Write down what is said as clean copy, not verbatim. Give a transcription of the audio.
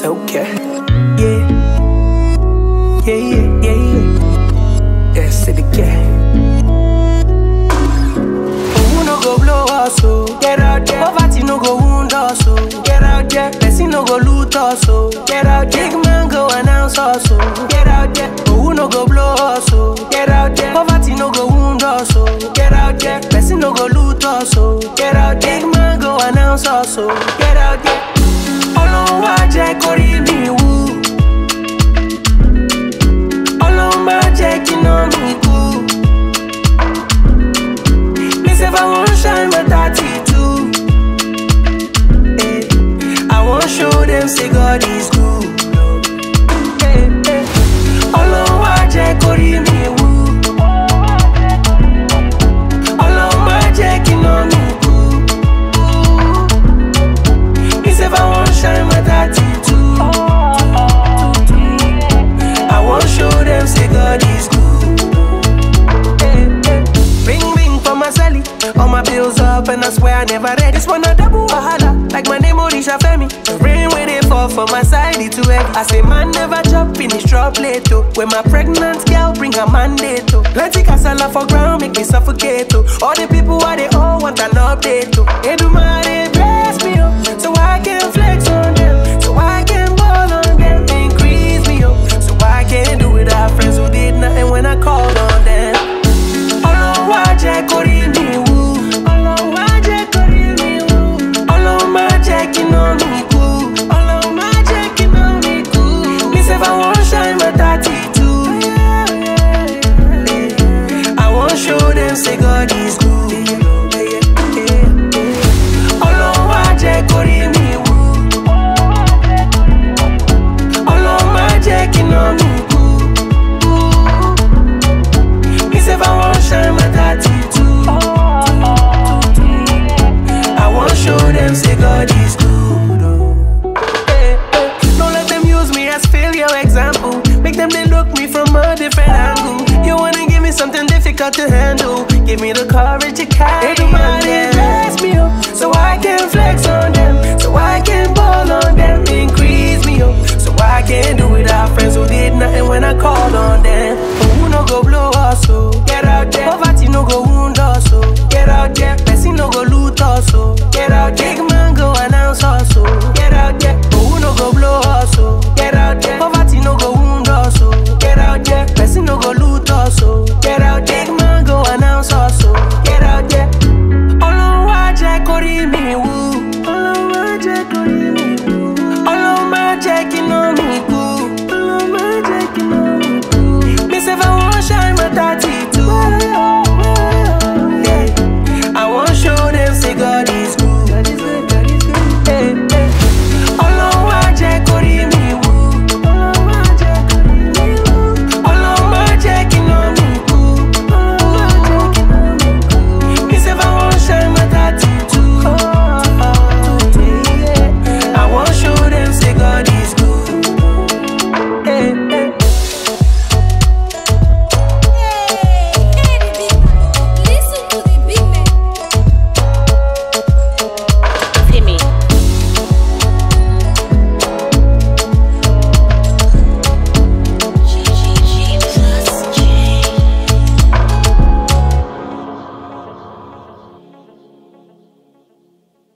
it's okay. Yeah, yeah, yeah, yeah, yeah. Yes, it again. Who no go blow us, so get out there. Poverty no go wound us, so get out there. Person no go loot us, so get out there. Big man go announce us, so get out there. Who no go blow us, so get out there. Poverty no go wound us, so get out there. Person no go loot us, so get out there. Big man go announce us, so get out there. Ọlọ́run wá jẹ́ kó rí mi wú. Ọlọ́run má jẹ́ kí iná mi kú. Me say I wan shine my 32. I wan show them say God is good. Ọlọ́run wá jẹ́ kó rí mi wú. Ọlọ́run má jẹ́ kí iná mi kú. Me say I wan shine my 32. I wan show them say God is good. Ring ring for my celly. All my bills up and I swear I never read. This one a double wahala, like my name Orisha Femi. The rain when they fall for my side, it too heavy. I say man never chop, finish drop late oh. When my pregnant girl bring her mandate oh. Plenty casala for ground, make me suffocate oh. All the people why they all want an update oh. They do my bless me oh, so I can flex oh.